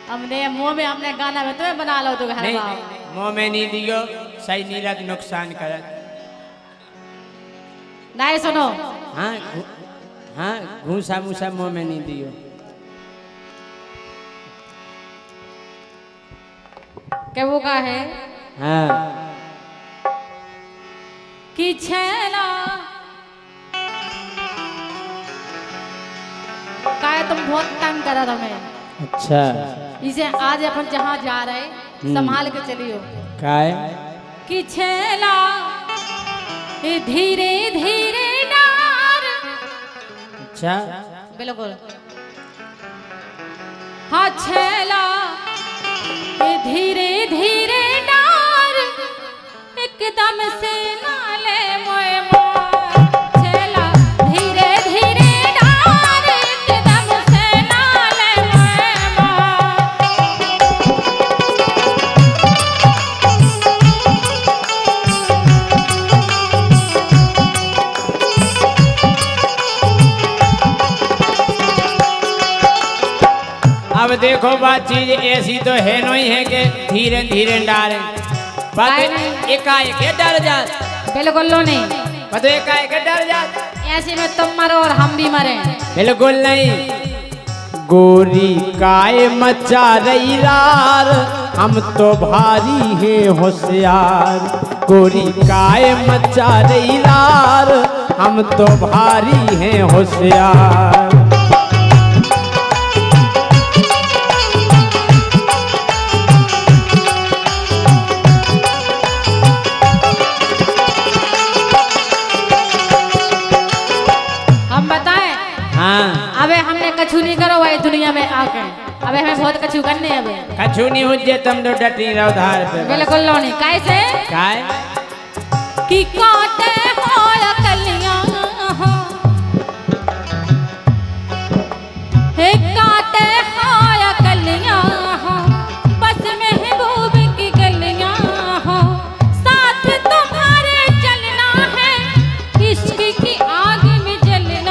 हमने मुंह में हमने गाना में तुम्हें बना लो तो घर नहीं मुंह में नहीं दियो सही नीरज नुकसान करत नहीं सुनो हाँ हाँ घूसा मूसा मुंह में नहीं दियो क्या वो का है हाँ कि छेला का तुम बहुत तंग करा तुम्हें अच्छा इसे आज अपन जहाँ जा रहे संभाल के चलियो काय कि छेला धीरे धीरे डार अच्छा बिल्कुल हाँ छेला धीरे धीरे डार एकदम से नाले मोए मार छेला धीरे धीरे डार एकदम से नाले मोए मार अब देखो बात चीज ऐसी तो है नहीं है कि धीरे धीरे डाले बात एकाएक डर जात बिल्कुल लो नहीं बात एकाएक डर जात ऐसे में तुम मरो और हम भी मरे बिल्कुल नहीं गोरी काय मचा रही रार हम तो भारी है होशियार गोरी काय मचा रही रार हम तो भारी है होशियार अबे हमने कछु नहीं करो भाई दुनिया में आके अबे हमें बहुत कछु करने अबे कछु नहीं हो जे तुम तो डटी रहो धार पे बिल्कुल लो नहीं कैसे काय कि काटे हो कलियां हो हे काटे हो कलियां हो बस महबूब की गलियां हो साथ तुम्हारे चलना है इश्क की आग में जलना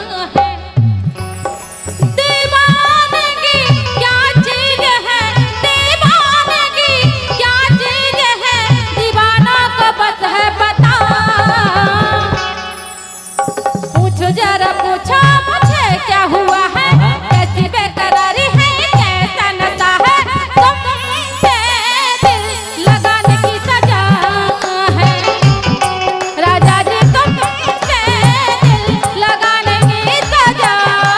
जरा पूछो मुझे क्या हुआ है कैसी बेकरारी है कैसा नशा है तुमसे दिल लगाने की सजा है राजा जी तुमसे दिल लगाने की सजा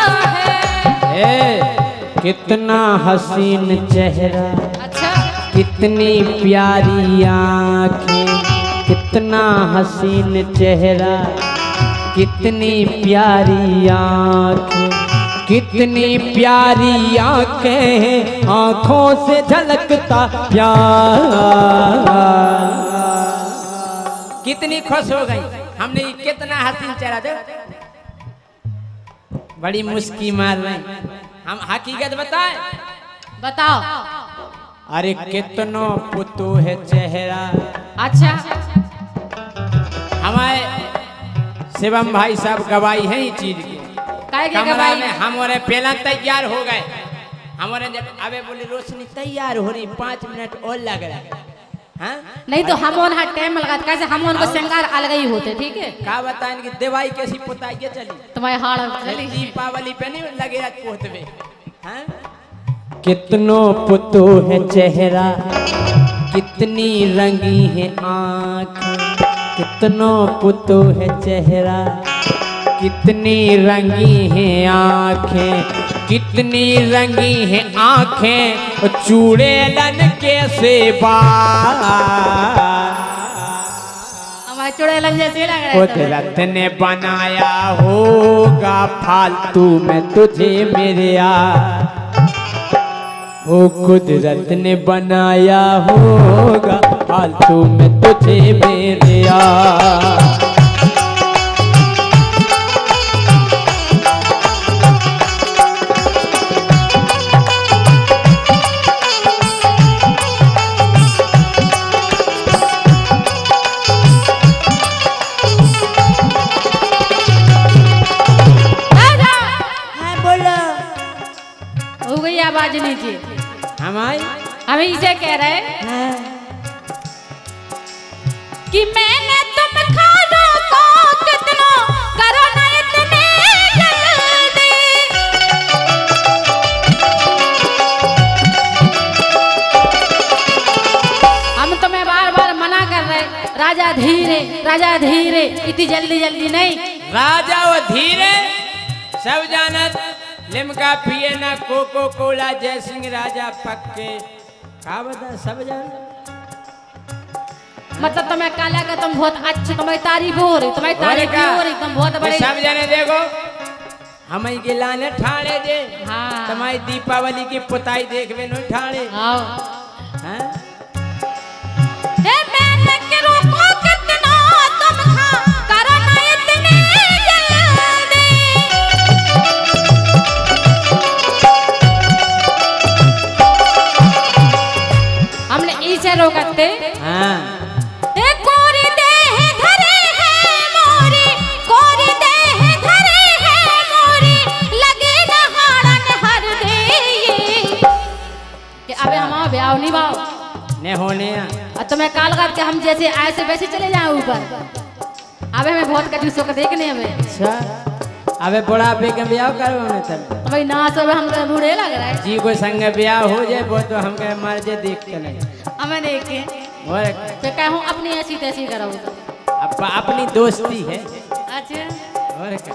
है कितना हसीन चेहरा अच्छा कितनी प्यारी आँखें कितना हसीन चेहरा कितनी प्यारी आँखें कितनी प्यारी आँखें आँखों से झलकता प्यार कितनी खुश हो गई हमने कितना हसीन चेहरा दे बड़ी मुस्की मार रही हम हकीकत बताए बताओ अरे कितनो पुतू है चेहरा अच्छा हमारे शिवम भाई साहब गवाही है इस चीज की कमरा में हमारे पहला तैयार हो गए हमारे अबे बोले रोशनी तैयार हो रही 5 मिनट और लग रहा है हाँ? नहीं तो हम उन टाइम लगा कैसे हम उनको श्रृंगार अलग ही होते ठीक है क्या बताएं कि दिवाई कैसी पुताई चली तुम्हारे हाड़ चली दीपावली पे नहीं लगे पोतवे हाँ? कितनो पुतो है चेहरा कितनी रंगी है आँख कितनो पुतो है चेहरा कितनी रंगी है आँखें कितनी रंगी है आँखें चूड़ेलन कैसे हमारे चूड़ेलन जैसे लग रहा है कुदरत ने बनाया होगा फालतू में तुझे मेरे ओ कुदरत ने बनाया होगा फालतू में तुझे मेरे हो गई आवाज नीचे हम इसे कह रहे कि मैंने तुम खानों को कितना करो ना इतने जल्दी। हम तुम्हें बार बार मना कर रहे, राजा धीरे इतनी जल्दी जल्दी नहीं। राजा वो धीरे सब जानत, लिमका पिए ना कोको कोला, जय सिंह राजा पक्के का बता सब जान। मतलब तुम्हें काला का तुम बहुत अच्छे, तुम्हारी तारीफ हो रही, तुम्हारी तारीफ हो रही, तुम बहुत बड़े। सब जाने देखो हम के लाने ठाणे जे। हाँ। तुम्हारी दीपावली की पुताई देखबे नो ठाणे। हाँ। हैं? मैंने के रोको कितना तुम खा करो ना इतने जल्दी। हमने इसे रोकते। हाँ। कोरी देह धरे है मोरी, कोरी देह धरे है मोरी, लगे ना हाड़न हर दे। कि अबे हम ब्याह नहीं भाव ने होने और तुम्हें काल रात के हम जैसे आए से वैसे चले जाए ऊपर। अबे हमें बहुत कंजूसों को देखने हमें। अच्छा अबे बड़ा पे के ब्याह करो ने तब भाई ना सब हम बूढ़े लग रहा है जी। कोई संग ब्याह हो जाए वो तो हम के मर जे देख के नहीं हमें देखे और तो कहूँ अपनी ऐसी तैसी करो तो अपनी दोस्ती है। अच्छा और क्या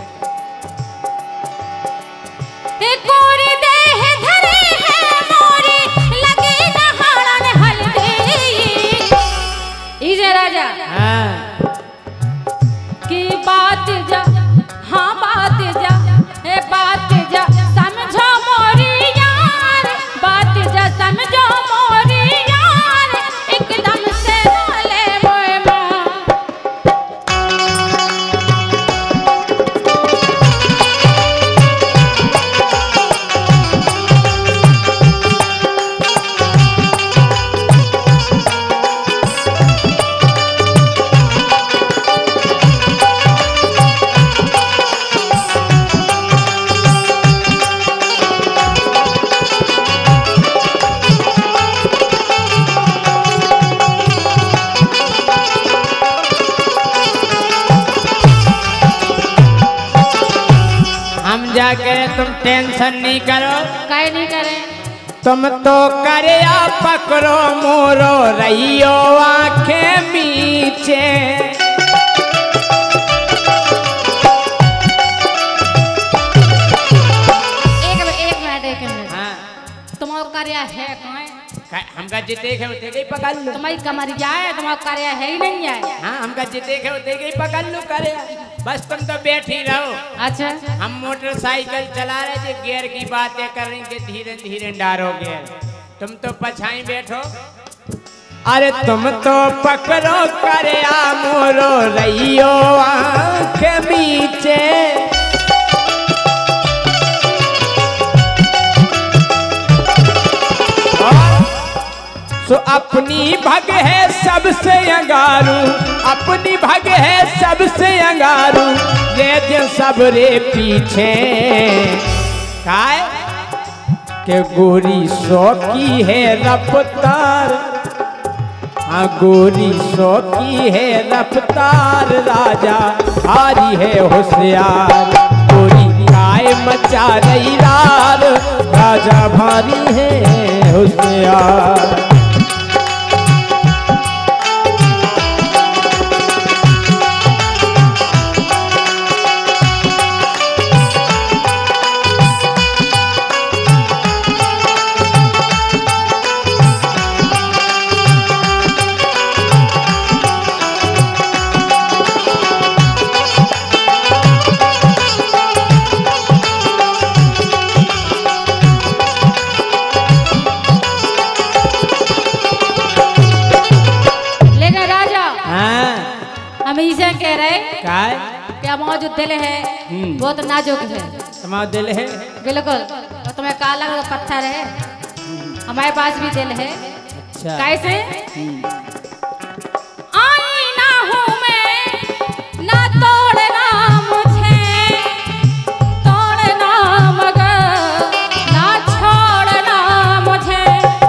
कोरी देह धरे है मोरी, लगे ना हाड़न हल्दी। इजे राजा हाँ की बात जा, हाँ बात जा, ए बात जा समझो मोरी यार, बात जा समझो मोरी यार, एकदम से बोले मोए माँ। जाके तुम टेंशन नहीं करो। काहे नहीं करे? तुम तो करया पकड़ो मोरो रहियो आंखें मीचे। एक मिनट हाँ तुम्हारा कार्य है कहाँ? हमका जिते है उते गई पकड़ लो। तुम्हारी कमरिया है, तुम्हारा कार्य है ही नहीं है। हाँ हमका जिते है उते गई पकड़ लो करे। बस तुम तो बैठी रहो। अच्छा हम मोटरसाइकिल चला रहे थे, गियर की बातें करेंगे, धीरे धीरे डारो गियर। तुम तो पछाई बैठो। अरे तुम तो पकड़ो करया मोरो रहियो आंख मीचे। तो अपनी भग है सबसे अंगारू, अपनी भग है सबसे अंगारू, ले दे सबरे पीछे। काय के गोरी सौ की है रफ्तार, हाँ गोरी सौ की है रफ्तार, राजा भारी है होशियार। गोरी काय मचा रही रार, राजा भारी है होशियार। कह रहे काय कि हमारा जो दिल है बहुत नाजुक है। तुम्हारा दिल है बिल्कुल, और तुम्हें काला का पत्थर है, हमारे पास भी दिल है। अच्छा कैसे? आई ना हूँ मैं, ना तोड़ना मुझे, तोड़ना मगर ना छोड़ना मुझे।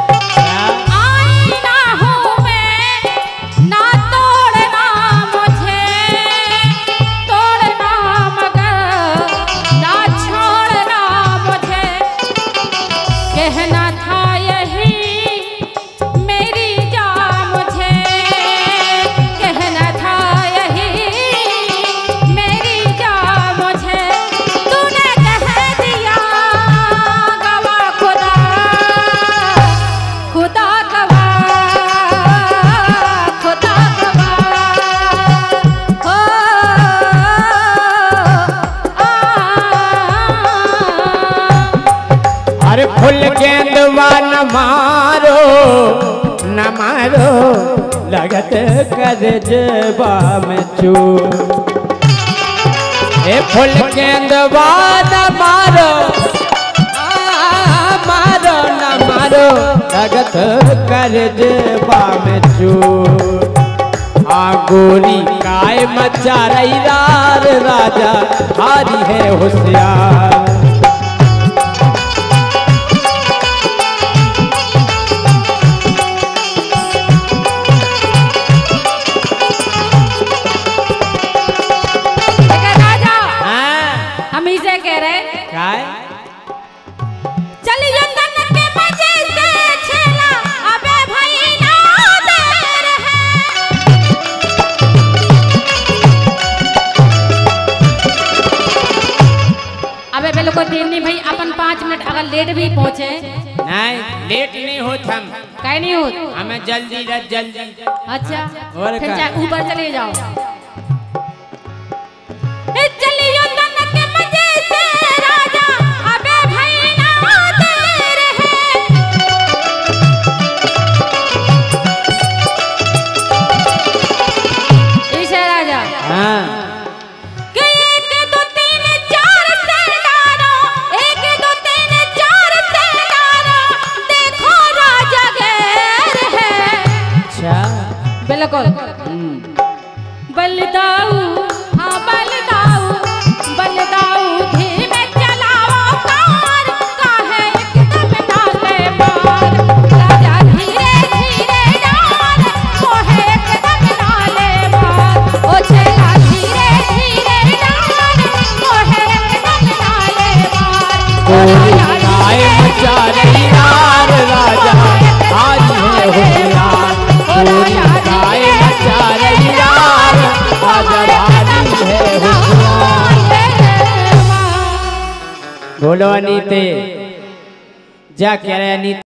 मारो न मारो लगत कर जबा में चूर ए फुल गेंदवा न मारो मारो न मारो लगत कर जबा में चूर आ गोरी काय मचा रही रार राजा हारी है होशियार भाई अपन 5 मिनट अगर लेट भी पहुंचे नहीं लेट नहीं होत हम कहीं नहीं होत हमें जल्दी जल्दी अच्छा और फिर ऊपर चले जाओ चलियो तन के मजे से राजा अबे भाई ना देर है इसे राजा हां बिल्कुल बलदाऊ हाँ बलदाऊ धीमे चलाओ कार काहे एकदम डाले मार राजा धीरे धीरे डाल कोहे एकदम डाले मार ओ चला धीरे धीरे डाल कोहे एकदम डाले मार काय मचा रही यार राजा आज है होशियार बोलो नीते जा कह रहे नीते